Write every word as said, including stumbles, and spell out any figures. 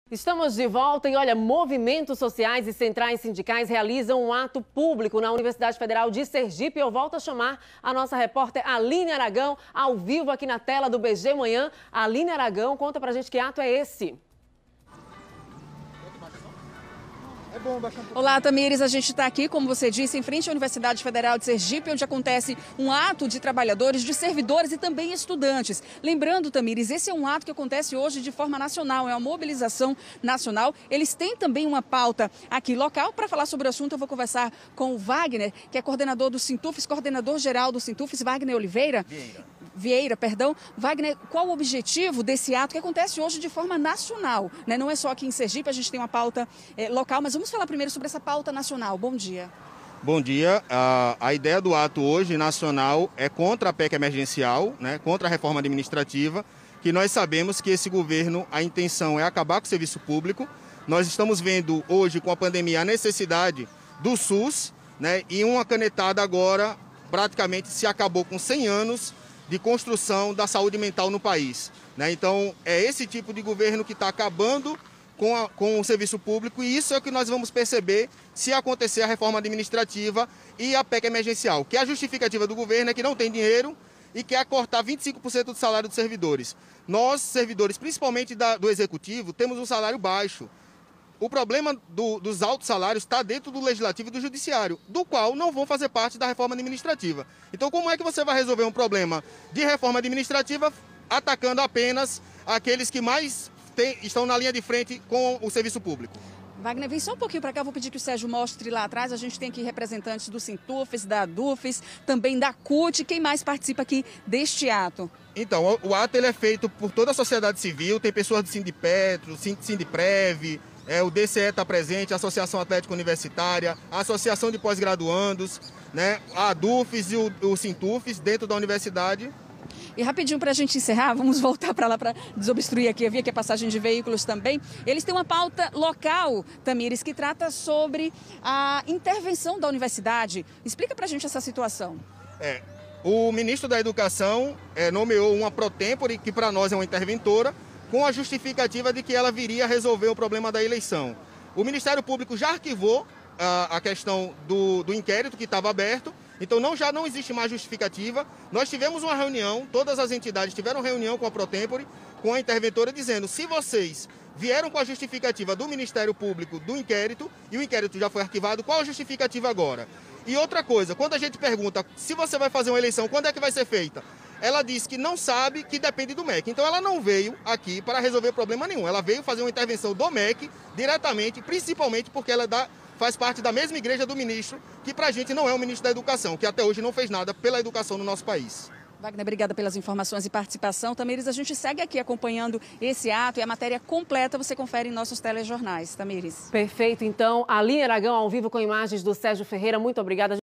Estamos de volta e olha, movimentos sociais e centrais sindicais realizam um ato público na Universidade Federal de Sergipe. Eu volto a chamar a nossa repórter Aline Aragão, ao vivo aqui na tela do B G Manhã. Aline Aragão, conta pra gente que ato é esse. Olá, Tamires. A gente está aqui, como você disse, em frente à Universidade Federal de Sergipe, onde acontece um ato de trabalhadores, de servidores e também estudantes. Lembrando, Tamires, esse é um ato que acontece hoje de forma nacional, é uma mobilização nacional. Eles têm também uma pauta aqui local. Para falar sobre o assunto, eu vou conversar com o Wagner, que é coordenador do Sintufes, coordenador geral do Sintufes, Wagner Oliveira. Vieira. Vieira, perdão. Wagner, qual o objetivo desse ato que acontece hoje de forma nacional? Né? Não é só aqui em Sergipe, a gente tem uma pauta é, local, mas vamos falar primeiro sobre essa pauta nacional. Bom dia. Bom dia. A, a ideia do ato hoje nacional é contra a P E C emergencial, né, contra a reforma administrativa, que nós sabemos que esse governo, a intenção é acabar com o serviço público. Nós estamos vendo hoje com a pandemia a necessidade do SUS, né, e uma canetada agora praticamente se acabou com cem anos de construção da saúde mental no país, né? Então, é esse tipo de governo que está acabando com, a, com o serviço público, e isso é o que nós vamos perceber se acontecer a reforma administrativa e a P E C emergencial, que a justificativa do governo é que não tem dinheiro e quer cortar vinte e cinco por cento do salário dos servidores. Nós, servidores, principalmente da, do Executivo, temos um salário baixo. O problema do, dos altos salários está dentro do Legislativo e do Judiciário, do qual não vão fazer parte da reforma administrativa. Então, como é que você vai resolver um problema de reforma administrativa atacando apenas aqueles que mais tem, estão na linha de frente com o serviço público? Wagner, vem só um pouquinho para cá, vou pedir que o Sérgio mostre lá atrás. A gente tem aqui representantes do Sintufes, da Dufes, também da CUT. Quem mais participa aqui deste ato? Então, o, o ato ele é feito por toda a sociedade civil, tem pessoas do Sindipetro, Sindiprev, É, o D C E está presente, a Associação Atlética Universitária, a Associação de Pós-Graduandos, né, a Dufes e o, o Sintufes dentro da universidade. E rapidinho para a gente encerrar, vamos voltar para lá para desobstruir aqui. Eu vi aqui a passagem de veículos também. Eles têm uma pauta local, Tamires, que trata sobre a intervenção da universidade. Explica para a gente essa situação. É, o ministro da Educação é, nomeou uma pro tempore, que para nós é uma interventora, com a justificativa de que ela viria a resolver o problema da eleição. O Ministério Público já arquivou a, a questão do, do inquérito que estava aberto, então não, já não existe mais justificativa. Nós tivemos uma reunião, todas as entidades tiveram reunião com a pro tempore, com a interventora, dizendo: se vocês vieram com a justificativa do Ministério Público do inquérito, e o inquérito já foi arquivado, qual a justificativa agora? E outra coisa, quando a gente pergunta se você vai fazer uma eleição, quando é que vai ser feita? Ela disse que não sabe, que depende do M E C. Então ela não veio aqui para resolver problema nenhum. Ela veio fazer uma intervenção do M E C diretamente, principalmente porque ela dá, faz parte da mesma igreja do ministro, que para a gente não é o ministro da Educação, que até hoje não fez nada pela educação no nosso país. Wagner, obrigada pelas informações e participação. Tamires, a gente segue aqui acompanhando esse ato e a matéria completa você confere em nossos telejornais. Tamires. Perfeito, então, Aline Aragão ao vivo com imagens do Sérgio Ferreira. Muito obrigada.